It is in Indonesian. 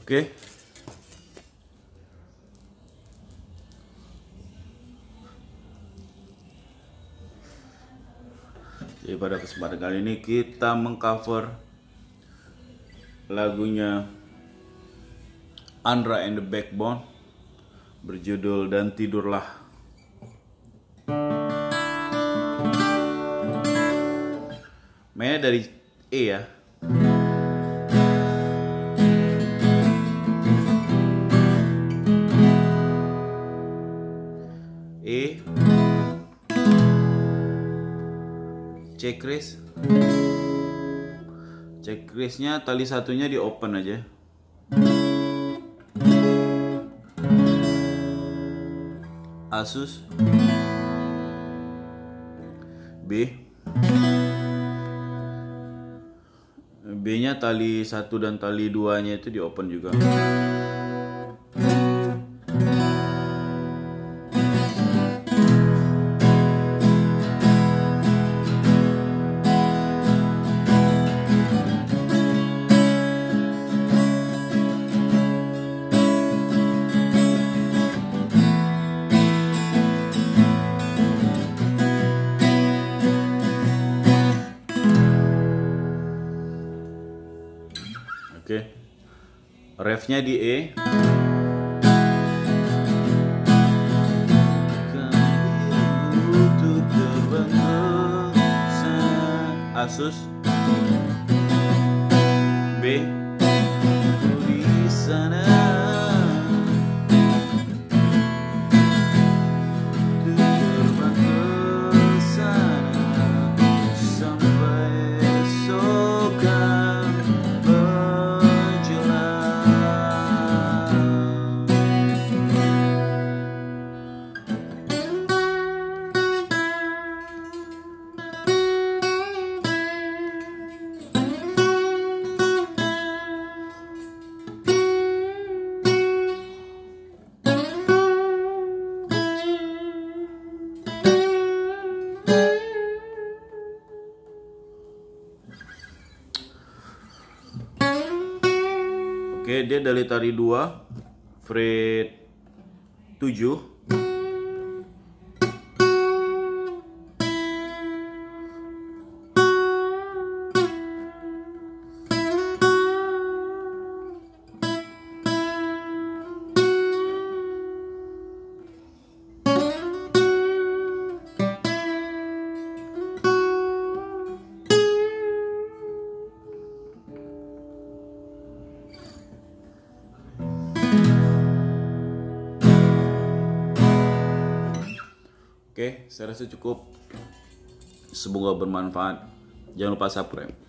Oke. Jadi pada kesempatan kali ini kita mengcover lagunya Andra and the Backbone berjudul Dan Tidurlah. Mainnya dari E ya. E, C kris. C krisnya tali satunya di open aja. Asus. B. B nya tali 1 dan tali 2 nya itu di open juga. Oke, refnya di E. Asus. B. Di sana. Oke, dia dari tari 2, fret 7. Oke, saya rasa cukup. Semoga bermanfaat. Jangan lupa subscribe.